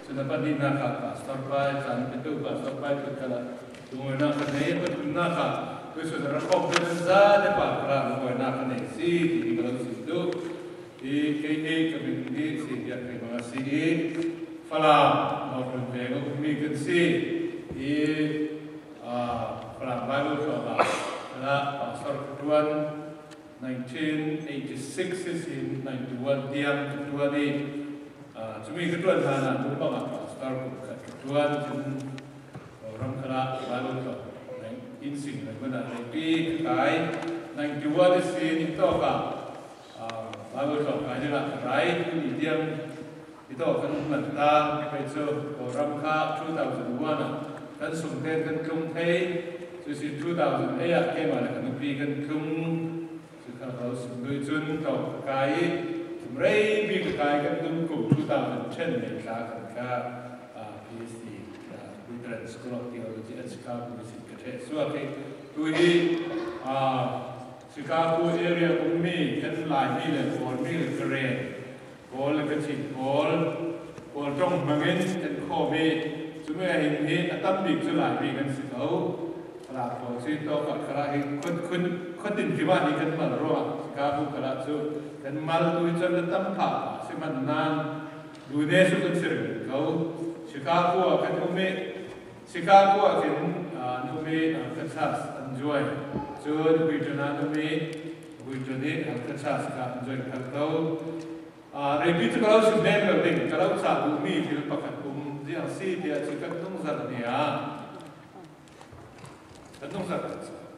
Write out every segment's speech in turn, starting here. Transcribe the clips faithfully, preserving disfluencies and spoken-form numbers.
na pa din na ka pastor pa san itu pastor pa itu kala tunggu na ka nei pa tunggu na ka tu so na ko ben za de pa pra ko na ka nei si di kalau si tu di ke ke ka bin di si dia ke ma si di fala no ko be ko mi kan si di ah fala ba lo so ba la pastor tuan nineteen eighty-six is in ninety-one diam kedua ni cumi kedua sana tu apa pastor kedua jin orang kera baru tu insing lagi mana tapi kai ninety-one is in itu apa baru tu kai jelah kai tu diam itu kan mata itu orang kah two thousand one kan sungten kan kum teh jadi two thousand eight ke mana kan pergi kan kum kalau sungguh jun tau kai, mereka bi kai kan tum two thousand ten ni kah kah PhD, Lutheran School of Theology at Chicago University. So okay, tu ini Chicago area umi kan lain ni le, bol ni le keren, bol le kecil, bol bol trong mungkin kan kobe, cuma ini atam dik selai ni kan sikau. Kalau kalau si tu kalau ikut ikut ikut di mana ikan malu, sekarang kalau tu kan malu tu itu tempat, si mana dunia itu kan sering. Kau sekarang kan umi, sekarang kan umi kerjas enjoy. So bijana umi, bijani kerjas kan enjoy. Kalau repeat kalau si member ding, kalau satu umi dia pakai um dia si dia cakap tu sana ni ah. Tentu saja.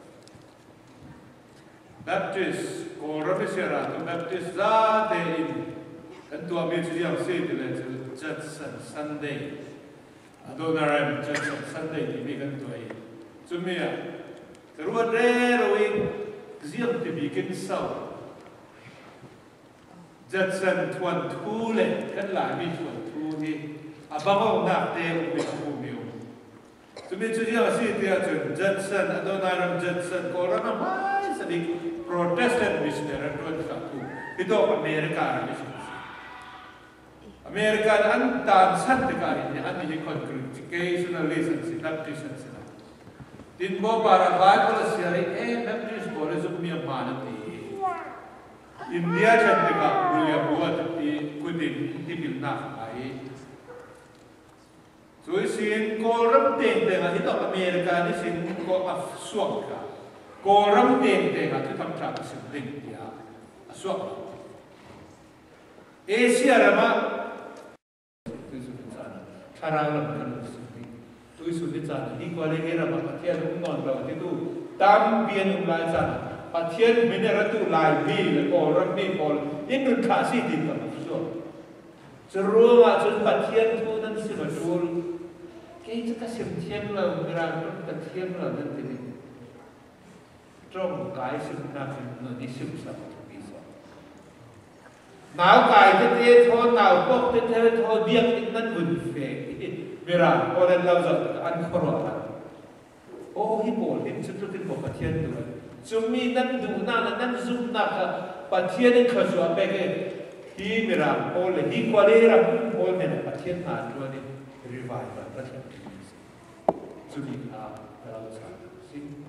Baptis, orang Islam, Baptis zat ini, tentu ambil yang sih dengan Judson Sunday, atau naram Judson Sunday ini kan tu ini. Cuma ya, terus derwing, siapa dibikin saw. Judson tuan tu le, kan lagi tuan tu ni, abang nak deh ubah Cuma jadi asal dia tu Judson atau naram Judson orang apa sedikit Protestant missionary tuan satu itu Amerika ni Amerika antar santikan ini anti congregationalism baptism sila. Din bo para Bible siari eh baptist boleh sumia mana ti India santika boleh buat ti kudin ti bilna ai. So sin koram teng teng itu Amerika ni sin ko asuak ka. Koram teng teng itu tampak sin teng dia asuak. Asia rama itu sudah sana. Cara orang itu itu sudah sana. Di kuala era patian umnon bawa itu tampian umlai sana. Patian minera tu lai bi koram bi pol ini kasih di tempat asuak. Seru macam patian tu dan si betul. Kaya kasih tiang lah, berang tu tiang lah nanti ni. Trong kaya sebenarnya nanti sebesar bisa. Nau kaya tu dia thon nau pok tu dia thon dia kita bunfe. Berang orang lawan an koran. Oh hibol, ini sesuatu yang patian tu. Cumi nan du nan nan zoom nak patian yang khaswa bege. Hi berang, oleh hi kualera, oleh patian nan tu ni revival. Jadi, ah, kalau saya, sih.